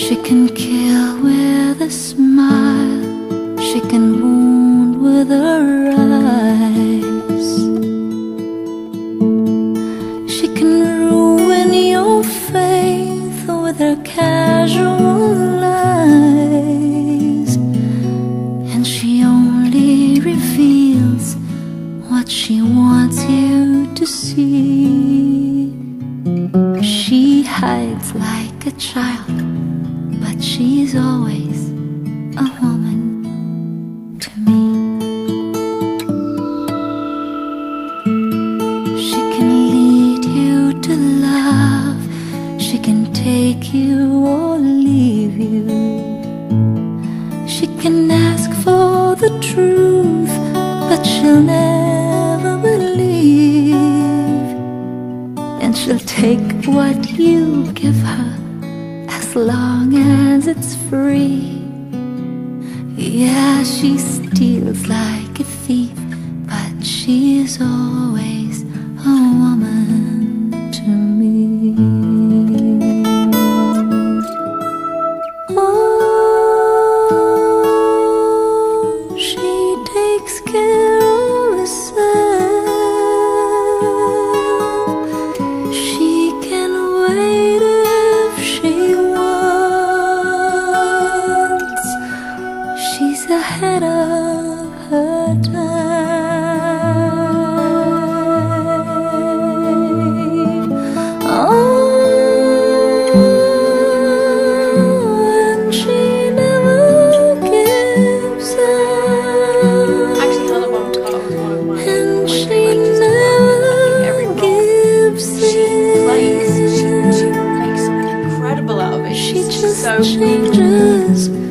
She can kill with a smile, she can wound with her eyes. She can ruin your faith with her casual lies. And she only reveals what she wants you to see. She hides like a child, but she's always a woman to me. She can lead you to love, she can take you or leave you. She can ask for the truth, but she'll never believe. And she'll take what you give her, as long as it's free. Yeah, she steals like a thief, but she's always a woman to me. Oh, she takes care of herself. She can wait if she wants. She's ahead of her time. Oh, and she never gives up. Actually, Hannah Montana was one of my And she greatest never gives she makes in. something incredible out of it. She She's just so changes